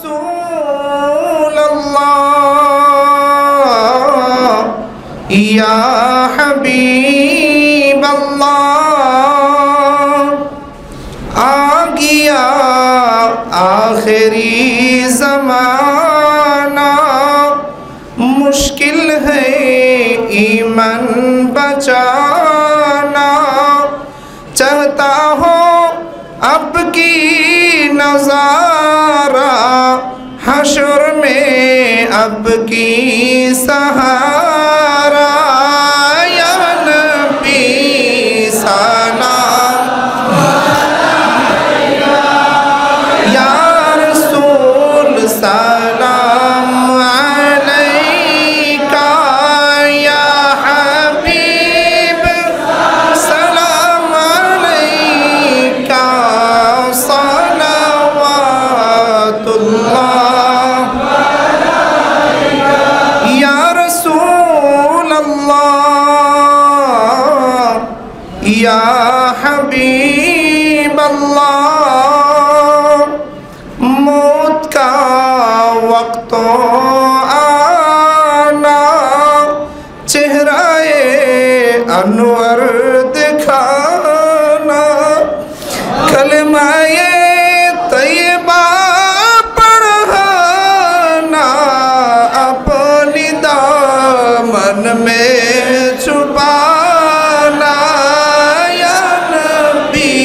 رسول اللہ یا حبیب اللہ آ گیا آخری زمانہ مشکل ہے ایمان بچانا چاہتا ہو اب کی نظارہ حشر میں اب کی سہارا یا نبی سلام یا رسول سلام علیکہ یا حبیب سلام علیکہ صلوات اللہ یا رسول اللہ یا حبیب اللہ موت کا وقت آنا چہرہ انور دکھانا کلمہ طیبہ پڑھانا اپنی دامن میں چھپانا یا نبی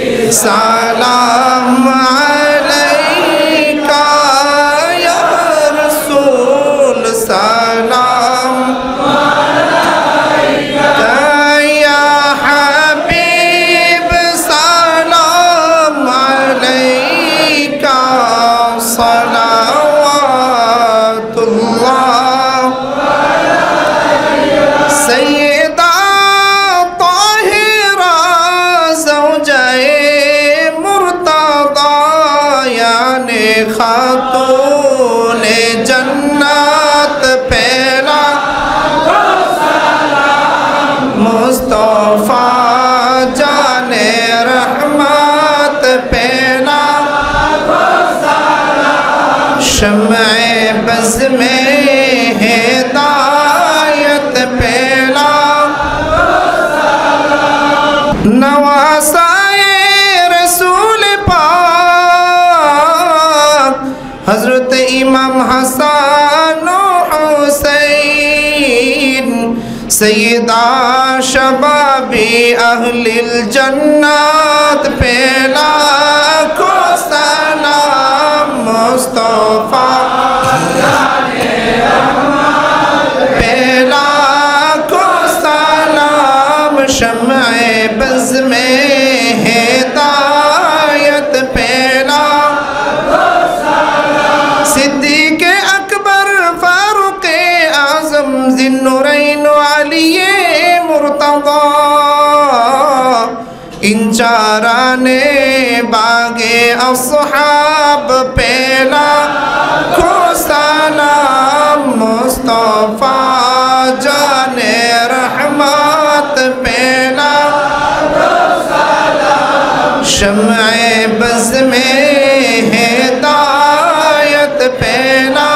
سلام علیکہ یا رسول سلام یا حبیب سلام علیکہ صلوات اللہ سیدہ طاہرہ زوجہ مرتضی یعنی خاتون جنت پہلا مصطفیٰ جان رحمت پہلا شمع بز میں ہدایت پہلا نواسائے رسول پاک حضرت امام حسن و حسین سیدہ شبابی اہل الجنت پہلا کو سلام مصطفیٰ پہلا کو سلام شمع بز میں ہدایت پہلا صدیق اکبر فاروق اعظم ذی النورین علی مرتضی ان چارانے باغ اصحاب پہلا کو سلام مصطفیٰ جان رحمت پہلا شمع بز میں ہدایت پہلا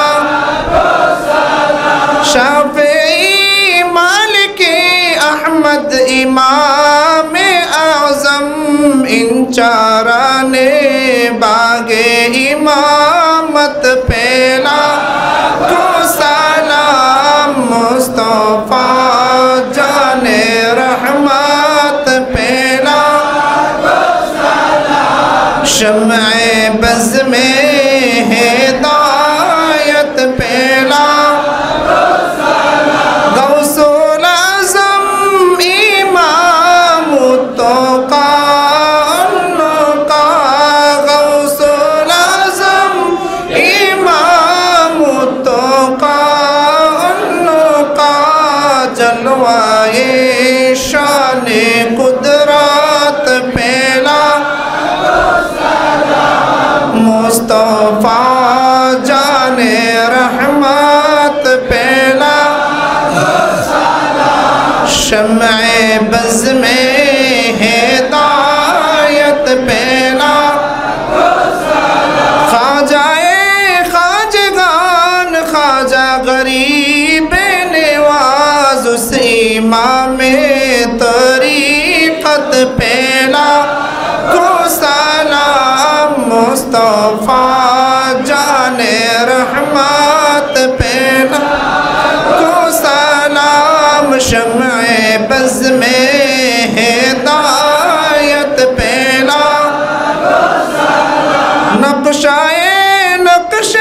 شافعی مالکی احمد امام اعظم ان چارانے باغ امامت پہلا کو سلام مصطفیٰ جان رحمت پہلا شمع بز میں ہدایت پہلا غوث الاعظم امام التقا غوث الاعظم امام التقا جلوائے شان قدرت پہلا مصطفیٰ جان رحمت پہلا کو سلام شمع بز میں ہدایت پہلا نقش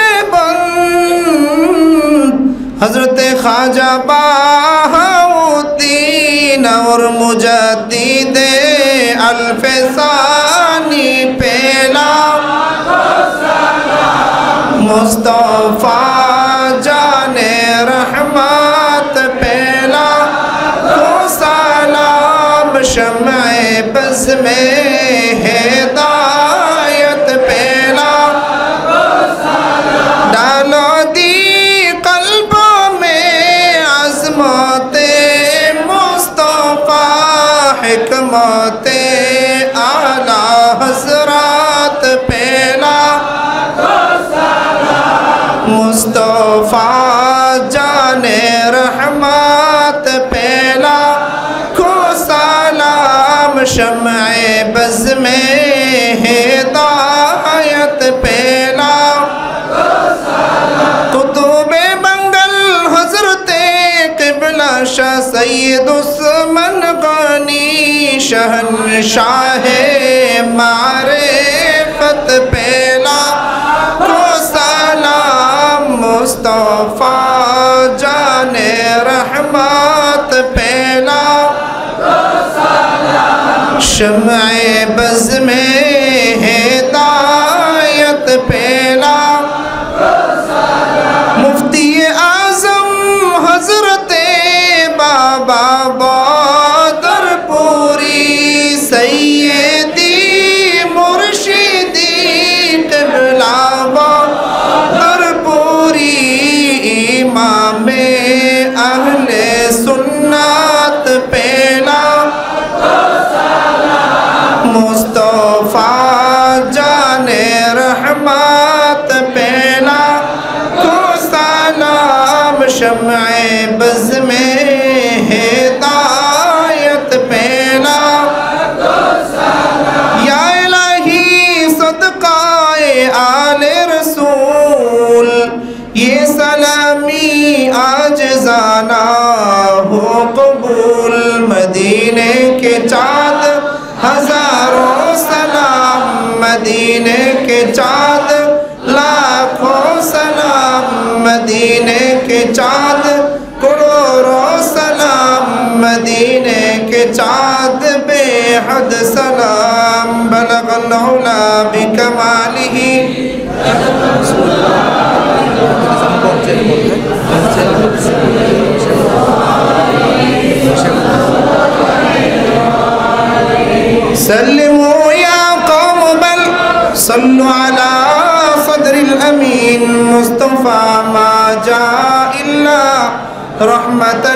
بند حضرت خواجہ بہاؤالدین اور مجدد الف ثانی پہلا مصطفیٰ جان رحمت پہلا کو سلام شمع بز میں ہدایت پہلا ڈالو دی قلبوں میں عظمت مصطفیٰ حکمت اعلی حضرات پہلا مصطفیٰ جان رحمت پہلا کو سلام شمع بز میں ہدایت پہلا قطب منگل حضرت قبلہ شاہ سید عثمان غنی شہنشاہ معرفت پہلا کو سلام مصطفیٰ جان رحمت پہلا شمع بز میں ہدایت پہلا مفتی اعظم حضرت بابا بادر پوری سیدی مرشدی قبلہ بادر پوری امام اہل سنت پہلا مصطفیٰ جان رحمت پہلا کو سلام شمع بز میں ہدایت پہلا یا الہی صدقہ آل رسول یہ سلامی عاجزانہ ہو قبول مدینے کے چاند ہزاروں سلام مدینے کے چاند لاکھوں سلام مدینے کے چاند کروڑوں سلام مدینے کے چاند بے حد سلام بلغ العلا بکمالہ سلموا یا قوم بل صلوا علی صدر الامین مصطفیٰ ما جاء الا رحمتا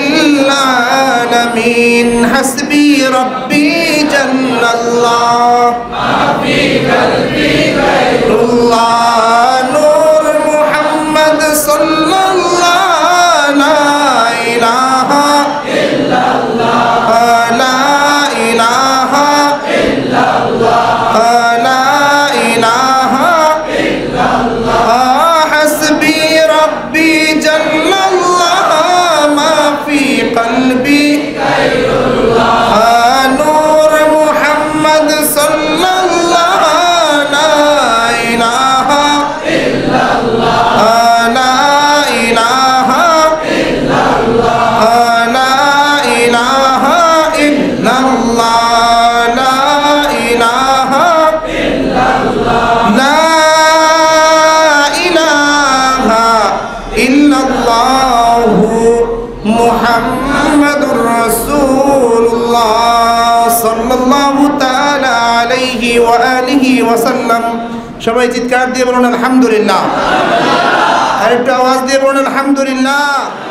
للعالمین حسبی ربی جل اللہ ما فی قلبی غیر اللہ نور محمد صلی اللہ لا الہ الا اللہ لا الہ الا اللہ لا الہ الا اللہ حسبی ربی جل اللہ ما فی قلبی غیر اللہ نور محمد صلی اللہ لا الہ الا اللہ لا الہ الا اللہ لا الہ الا اللہ لا الہ الا اللہ لا الہ الا اللہ محمد رسول اللہ صلی اللہ تعالی علیہ وآلہ وسلم সবাই চিৎকার দিয়ে বলুন আলহামদুলিল্লাহ আরেকটু আওয়াজ দিয়ে বলুন আলহামদুলিল্লাহ